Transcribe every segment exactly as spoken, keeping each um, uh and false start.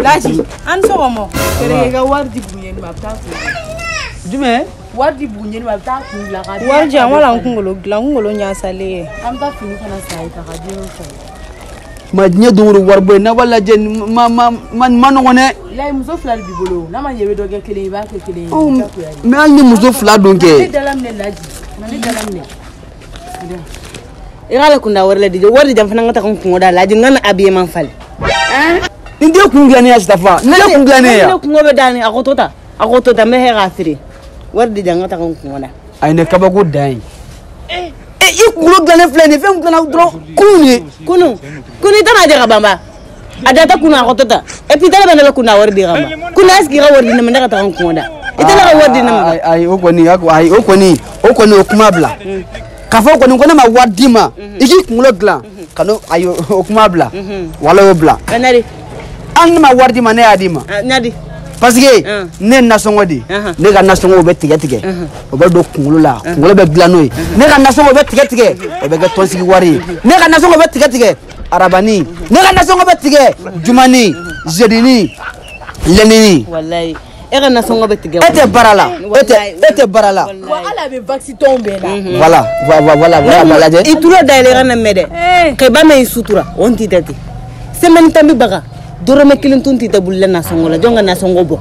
Laji, an sɔgɔma. Kɛrɛ ka wari di bunye ni ma bɛ taa kun. Jumɛn? Wari di bunye ni ma bɛ taa kun la ka di. Wari jan wala n kunkolo dilan n kunkolo ɲasalen ye. An bɛ taa fini fana san ye ka ka di o san. Ma diɲɛ don o wari bɔ na wala lajɛ ma ma ma ma nɔgɔn dɛ. Layi muso fila de b'i bolo n'a ma ɲɛ i bɛ dɔ kɛ kelen i b'a kɛ kelen ye. Mais hali ni muso fila don kɛ. Ne dalaminɛ Laji, ne dalaminɛ. I k'ale kunda wari la di wari jan fana ka taa n kungo da Laji n ka habillement falen. N den kun dilannen ya Sitafa n den kun dilannen ya. Ne kungo bɛ da ni a ko to ta a ko to ta n bɛ hɛ k'a feere wari di jan n ka taa n kungo da. Ayi ne kabako dan ye. Eh i kunkolo dilannen filɛ nin fɛn dilanna dɔrɔn kunun de. Kunu kunu i tɛna jɛ ka ban ba a da ta kunu a ko to ta et puis dala bɛ ne bɛ kun na wari di ka ma kunu est-ce que i ka wari di ne ma ne ka taa n kungo da i tɛ ne ka wari di ne ma. Ayi o kɔni ayi o kɔni o kɔni o kuma bila. K'a fɔ kɔni ko ne ma wari d'i ma i k'i kunkolo dilan ka n'o ayi o kuma bila wala o bila. Nadi. Hali ne ma wari d'i ma ne y'a d'i ma. Nadi. Parce que ne nasɔngɔ de ne ka nasɔngɔ bɛ tigɛ tigɛ o bɛ don kunkolo la kunkolo bɛ dilan n'o ye ne ka nasɔngɔ bɛ tigɛ tigɛ o bɛ kɛ tɔnsigi wari ye ne ka nasɔngɔ bɛ tigɛ tigɛ arabani ne ka nasɔngɔ bɛ tigɛ jumani zedini lɛnini. Walayi e ka nasɔngɔ bɛ tigɛ. E tɛ baara la e tɛ e tɛ baara la. Wa ala bɛ vaccin tɔnw bɛɛ la. Voilà voilà voilà lajɛ. I tulo dayɛlɛ i ka na mɛn dɛ ka i ba mɛn i sutura o n t'i tɛ ten semaine tan bɛ baga dɔrɔmɛ kelen tun t'i tɛ bolila nasɔngɔ la jɔn ka nasɔngɔ bɔ.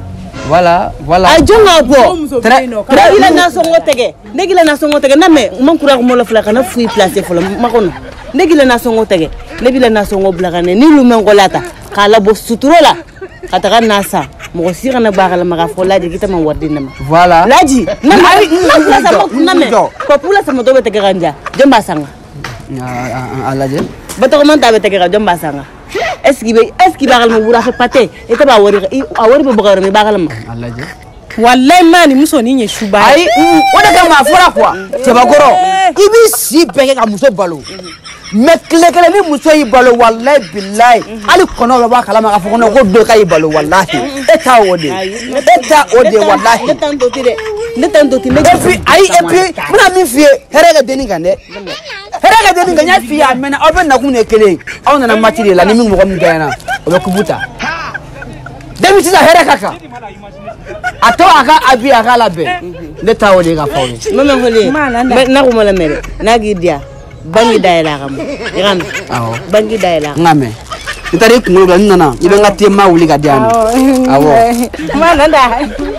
Voilà voilà. A jɔn k'a bɔ. Très ne k'i la nasɔngɔ tɛgɛ ne k'i la nasɔngɔ tɛgɛ n'a mɛn n ma kura kuma la fila kana foyi place fɔlɔ ma kɔnɔ ne k'i la nasɔngɔ tɛgɛ ne b'i la nasɔngɔ bila ka na ni lumɛ nkɔla ta k'a labɔ sutura la ka taga n'a san mɔgɔ si kana b'a kalama k'a fɔ Laji k'i tɛ ma wari di ne ma. Voilà. Laji na na sama na mɛn papula sama dɔ bɛ tɛgɛ ka n ja jɔn b'a san kan. A lajɛ. Batɔgɔman ta bɛ tɛgɛ ka jɔn b'a san kan. Est-ce qu'il est-ce qu'il b'a kalama wura fɛ pate i tɛ b'a wari a wari bɛ bɔ ka yɔrɔ min i b'a kalama. A lajɛ. Wallahi ma ni muso ni ɲɛ suba. Ayi o de kama a fɔra quoi cɛbakɔrɔ i b'i si bɛɛ kɛ ka muso balo mais tile kelen ni muso y'i balo walayi bilayi hali kɔnɔ bɛ bɔ a kalama k'a fɔ ko ko do k'a y'i balo walahi e t'a o de e t'a o de walahi. Ne t'en doti dɛ ne t'en doti ne. Et puis ayi et puis n bɛna min f'i ye hɛrɛ kɛ denni kan dɛ hɛrɛ kɛ denni kan n y'a f'i ye a mɛnna aw bɛ nakun de ye kelen aw nana match de la ni min mɔgɔ min gagnera o bɛ kubu ta depuis sisan hɛrɛ ka kan a tɔ a ka abi a k'a labɛn ne t'a o de ka fɔ aw ye. Mama fɔlen n'a ko ma lamɛn dɛ n'a k'i diya bangi dayɛlɛ a kama i ka mɛn. Awɔ bangi dayɛlɛ a kama. N ka mɛn n taara i kunkolo la n nana i bɛ n ka tema wuli ka di yan nɔ. Awɔ. Ma nana.